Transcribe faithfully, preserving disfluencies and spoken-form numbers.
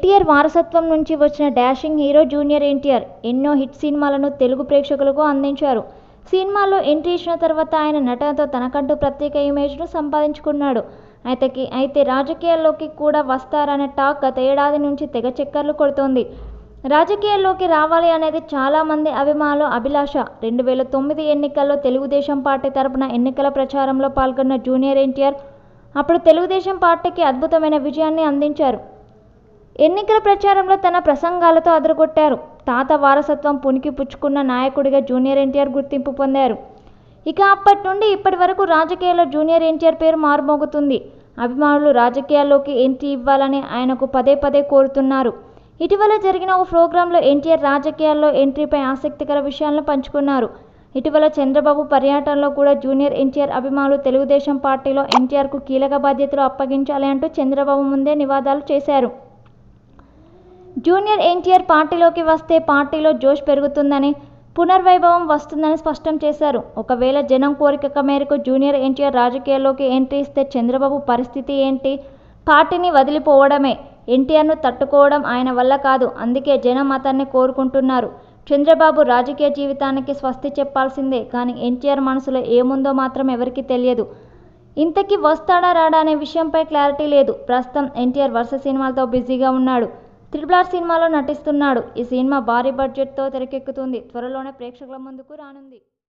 ఎన్టీఆర్ వారసత్వం నుంచి వచ్చిన డాషింగ్ హీరో జూనియర్ ఎన్టీఆర్ ఎన్నో హిట్ సినిమాలను తెలుగు ప్రేక్షకులకు అందించారు. సినిమాల్లో ఎంట్రీ ఇచ్చిన తర్వాత ఆయన నటనతో తనకంటూ ప్రత్యేక ఇమేజ్ను సంపాదించుకున్నాడు. అయితే అయితే రాజకీయాల్లోకి కూడా వస్తారనే టాక్ గత ఏడాది నుంచి తెగ చక్కర్లు కొడుతోంది. రాజకీయాల్లోకి రావాలి అనేది చాలామంది అభిమానుల అభిలాష. రెండు వేల తొమ్మిది ఎన్నికల్లో తెలుగుదేశం పార్టీ తరపున ఎన్నికల ప్రచారంలో పాల్గొన్న జూనియర్ ఎన్టీఆర్ అప్పుడు తెలుగుదేశం పార్టీకి అద్భుతమైన విజయాన్ని అందించారు. ఎన్నికల ప్రచారంలో తన ప్రసంగాలతో అదరగొట్టారు. తాత వారసత్వం పుణికి పుచ్చుకున్న నాయకుడిగా జూనియర్ ఎన్టీఆర్ గుర్తింపు పొందారు. ఇక అప్పటి నుండి ఇప్పటి వరకు రాజకీయాల్లో జూనియర్ ఎన్టీఆర్ పేరు మారుమోగుతుంది. అభిమానులు రాజకీయాల్లోకి ఎంట్రీ ఇవ్వాలని ఆయనకు పదే పదే కోరుతున్నారు. ఇటీవల జరిగిన ఓ ప్రోగ్రాంలో ఎన్టీఆర్ రాజకీయాల్లో ఎంట్రీపై ఆసక్తికర విషయాలను పంచుకున్నారు. ఇటీవల చంద్రబాబు పర్యటనలో కూడా జూనియర్ ఎన్టీఆర్ అభిమానులు తెలుగుదేశం పార్టీలో ఎన్టీఆర్కు కీలక బాధ్యతలు అప్పగించాలి అంటూ చంద్రబాబు ముందే నినాదాలు చేశారు. జూనియర్ ఎన్టీఆర్ పార్టీలోకి వస్తే పార్టీలో జోష్ పెరుగుతుందని, పునర్వైభవం వస్తుందని స్పష్టం చేశారు. ఒకవేళ జనం కోరిక మేరకు జూనియర్ ఎన్టీఆర్ రాజకీయాల్లోకి ఎంట్రీ ఇస్తే చంద్రబాబు పరిస్థితి ఏంటి? పార్టీని వదిలిపోవడమే. ఎన్టీఆర్ను తట్టుకోవడం ఆయన వల్ల కాదు. అందుకే జనం అతన్ని కోరుకుంటున్నారు. చంద్రబాబు రాజకీయ జీవితానికి స్వస్తి చెప్పాల్సిందే. కానీ ఎన్టీఆర్ మనసులో ఏముందో మాత్రం ఎవరికీ తెలియదు. ఇంతకీ వస్తాడా రాడా అనే విషయంపై క్లారిటీ లేదు. ప్రస్తుతం ఎన్టీఆర్ వరుస సినిమాలతో బిజీగా ఉన్నాడు. త్రిబుల్ ఆర్ సినిమాలో నటిస్తున్నాడు. ఈ సినిమా భారీ బడ్జెట్తో తెరకెక్కుతుంది. త్వరలోనే ప్రేక్షకుల ముందుకు రానుంది.